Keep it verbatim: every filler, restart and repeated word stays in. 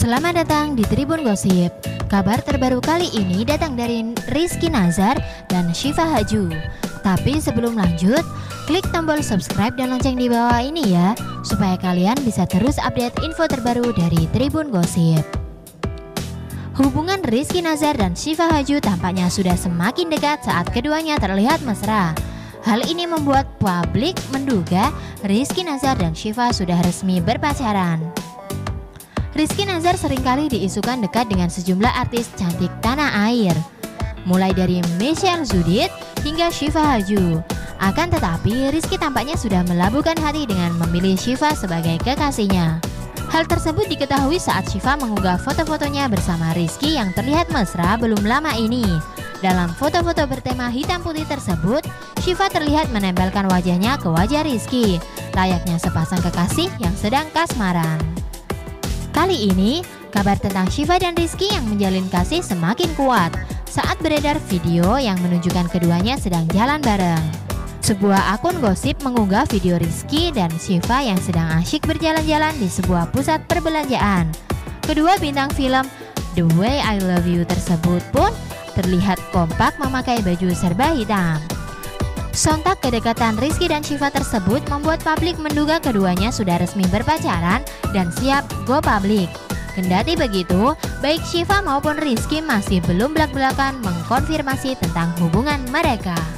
Selamat datang di Tribun Gosip. Kabar terbaru kali ini datang dari Rizky Nazar dan Syifa Haju. Tapi sebelum lanjut, klik tombol subscribe dan lonceng di bawah ini ya, supaya kalian bisa terus update info terbaru dari Tribun Gosip. Hubungan Rizky Nazar dan Syifa Haju tampaknya sudah semakin dekat saat keduanya terlihat mesra. Hal ini membuat publik menduga Rizky Nazar dan Syifa sudah resmi berpacaran. Rizky Nazar seringkali diisukan dekat dengan sejumlah artis cantik tanah air, mulai dari Michelle Zudit hingga Syifa Haju. Akan tetapi, Rizky tampaknya sudah melabuhkan hati dengan memilih Syifa sebagai kekasihnya. Hal tersebut diketahui saat Syifa mengunggah foto-fotonya bersama Rizky yang terlihat mesra belum lama ini. Dalam foto-foto bertema hitam putih tersebut, Syifa terlihat menempelkan wajahnya ke wajah Rizky, layaknya sepasang kekasih yang sedang kasmaran. Kali ini, kabar tentang Syifa dan Rizky yang menjalin kasih semakin kuat saat beredar video yang menunjukkan keduanya sedang jalan bareng. Sebuah akun gosip mengunggah video Rizky dan Syifa yang sedang asyik berjalan-jalan di sebuah pusat perbelanjaan. Kedua bintang film The Way I Love You tersebut pun terlihat kompak memakai baju serba hitam. Sontak kedekatan Rizky dan Syifa tersebut membuat publik menduga keduanya sudah resmi berpacaran dan siap go public. Kendati begitu, baik Syifa maupun Rizky masih belum belak-belakan mengkonfirmasi tentang hubungan mereka.